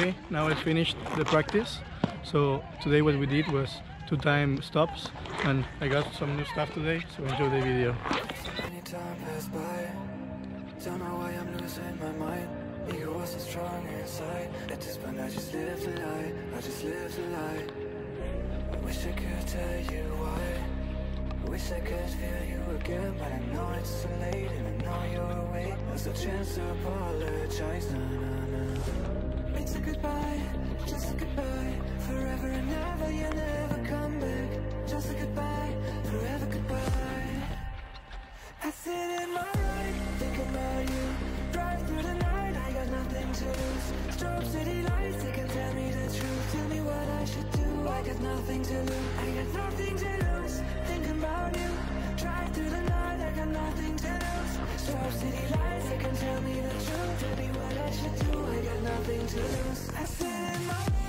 Okay, now I finished the practice. So today what we did was 2 time stops, and I got some new stuff today, so enjoy the video. Time passed by, don't know why I'm losing my mind. Ego wasn't strong inside. At this point I just live the lie, I just live the lie. Wish I could tell you why, wish I could feel you again, but I know it's too late and I know you're awake. There's no chance to apologize, no, no, no. It's a goodbye, just a goodbye, forever and ever, you never come back. Just a goodbye, forever goodbye. I sit in my ride, think about you. Drive through the night, I got nothing to lose. Strobe city lights, they can tell me the truth. Tell me what I should do, I got nothing to lose. I got nothing to lose, think about you. Drive through the night, I got nothing to lose. Strobe city lights, they can tell me the truth. Tell me what I should do, I got nothing to lose. I sit in my ride.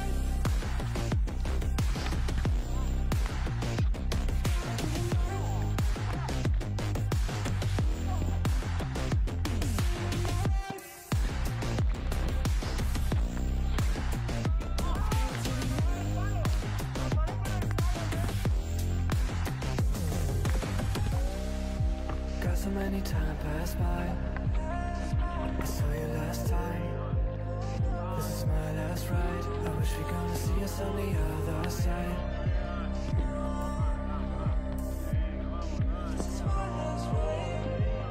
So many times passed by, I saw you last time. This is my last ride, I wish we gonna see us on the other side. This is my last ride,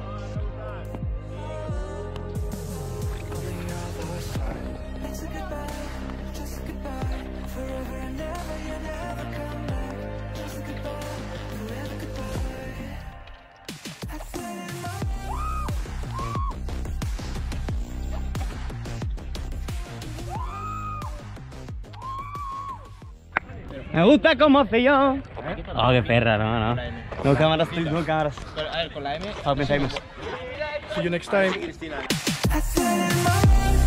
on the other side. It's a goodbye, just a goodbye, forever and ever, you never come back. Just a goodbye, forever goodbye. Me gusta como soy yo. Oh, qué perra, no. No cámaras, no cámaras. A ver, con la M. Famous. See you next time. I sit in my